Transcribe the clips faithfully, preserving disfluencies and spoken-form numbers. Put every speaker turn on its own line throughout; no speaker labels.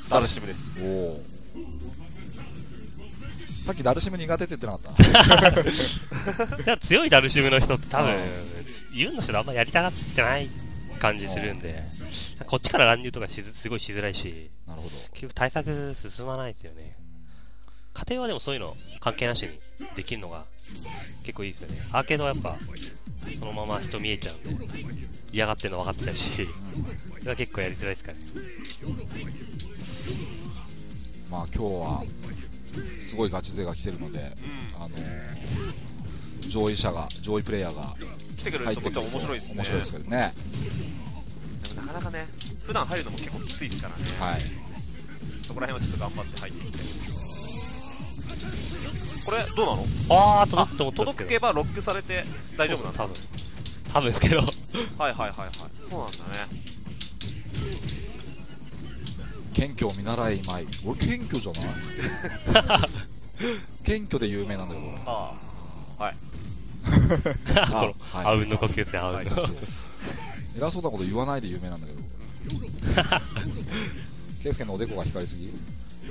ダルシムです。
おお。さっきダルシム苦手って言ってなかった。
いや強いダルシムの人って多分ユンの人あんまやりたがってない感じするんで、こっちから乱入とかしずすごいしづらいし、
なるほど。
結局対策進まないですよね。家庭はでもそういうの関係なしにできるのが結構いいですよね。アーケードはやっぱそのまま人見えちゃうんで嫌がってるの分かっちゃうし、それは結構やりづらいですからね。
まあ今日はすごいガチ勢が来てるので、うん、あのー、上位者が上位プレイヤーが
来てくれるとこっちは面白いですね。
面白いですけどね。
でもなかなかね普段入るのも結構きついですからね。はい。そこら辺はちょっと頑張って入ってきて。これどうなの？
ああ届くと思ったんですけど。
届けばロックされて大丈夫なんだ。
多分多分ですけど。はい
はいはいはい。そうなんだね。
謙虚を見習いまい。俺謙虚じゃない謙虚で有名なんだけど。あ
あはい
ああうんの呼吸ってあうんの
偉そうなこと言わないで有名なんだけどケイスケのおでこが光りすぎ。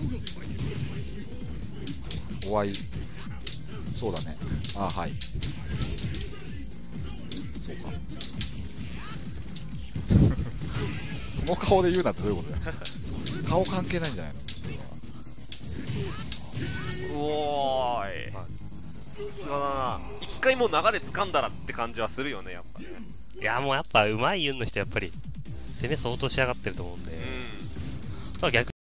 お会いそうだね。ああはいそうかその顔で言うなってどういうことだよ顔関係ないんじゃないの。
うおーい、さすがだな。一回もう流れ掴んだらって感じはするよねやっぱね。
いやもうやっぱ上手いユンの人やっぱり攻め相当仕上がってると思うんで、うん、逆